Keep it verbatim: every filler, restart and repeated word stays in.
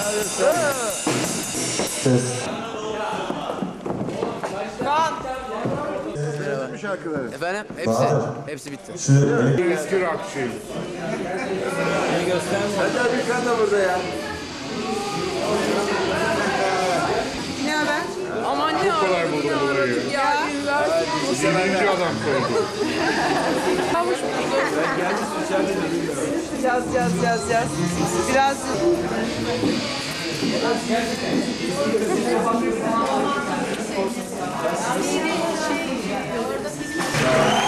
Ses. Bu şarkıları. Efendim? Hepsi. Bahadır. Hepsi bitti. Şimdi Eski rockçıyım. Hadi abi sen de burada ya. Ne haber? Aman ne Bu kadar buldum burayı. ya. Birinci adam sordu. Kavuş buldum. Caz caz caz caz. Biraz Şey,